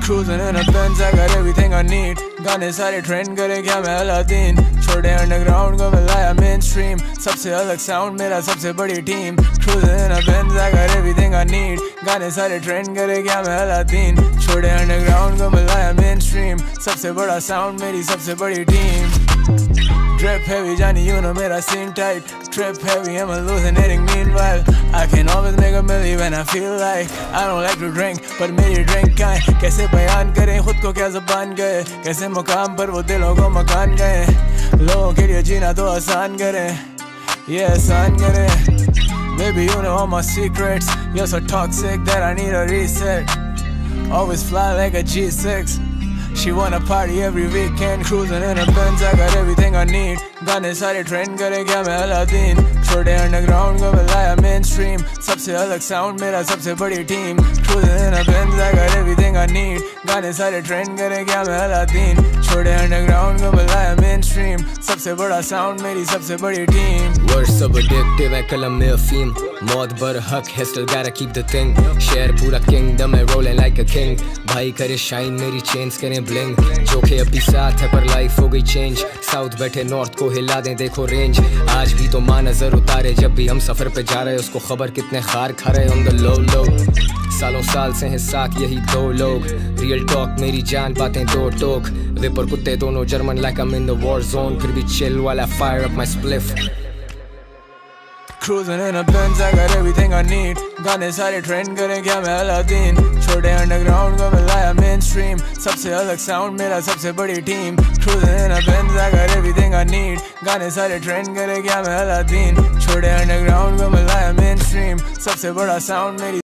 Cruising in a Benz, I got everything I need. गाने सारे trend करे क्या मैं अलादीन. छोड़े अंडरग्राउंड को मिलाया मेन स्ट्रीम. सबसे अलग साउंड मेरा सबसे बड़ी team. Cruising in a Benz, I got everything I need. गाने सारे ट्रेंड करे क्या मैं अलादीन. छोड़े अंडरग्राउंड को मिलाया मेन स्ट्रीम. सबसे बड़ा साउंड मेरी सबसे बड़ी team. Drip heavy, Johnny, you know mera scene tight. Trip heavy, I'm hallucinating meanwhile. I can always make a million when I feel like. I don't like to drink, but मेरी drink का है. कैसे बयान करें खुद को क्या ज़बान गए. कैसे मुकाम पर वो दिलों को मकान गए. लोगों के लिए जीना तो आसान करें. ये आसान करें. Baby, you know all my secrets. You're so toxic that I need a reset. Always fly like a G6. She wanna party every weekend. Cruising in a Benz, I got everything I need. गाने सारे trend करे क्या मैं Aladdin. छोड़े underground को मिलाया main stream. सबसे अलग साउंड मेरा सबसे बड़ी team. Cruising in a Benz, I got everything I need. गाने सारे ट्रेंड करे क्या मैं अलादीन. छोड़े अंडरग्राउंड को मिलाया मेन स्ट्रीम. सबसे बड़ा साउंड मेरी सबसे बड़ी टीम. Words so addictive है कलम में अफीम. मौत बर हक है, still gotta keep the thing. शहर पूरा kingdom है, rolling like a king. भाई करे शाइन, मेरी चेन्स करें ब्लिंग. जोखे अभी साथ है पर लाइफ हो गई चेंज. साउथ बैठे नॉर्थ को हिला दें देखो रेंज. आज भी तो माँ नजर उतारे जब भी हम सफर पे जा रहे. उसको खबर कितने खार खा रहे on the low low. सालों साल से हैं साथ यही दो लोग. रियल टॉक मेरी जान बातें दो टोक. विप और कुत्ते दोनों German like I'm in the war zone. फिर भी chill while I fire up my spliff. Cruising in a Benz, I got everything I need. गाने सारे ट्रेंड करें क्या मैं अलादीन. छोड़े अंडरग्राउंड को मिलाया मेन स्ट्रीम. सबसे अलग साउंड मेरा सबसे बड़ी team. Cruising in a Benz, I got everything I need. गाने सारे ट्रेंड करें क्या मैं अलादीन. छोड़े अंडरग्राउंड को मिलाया मेन स्ट्रीम. सबसे बड़ा साउंड मेरी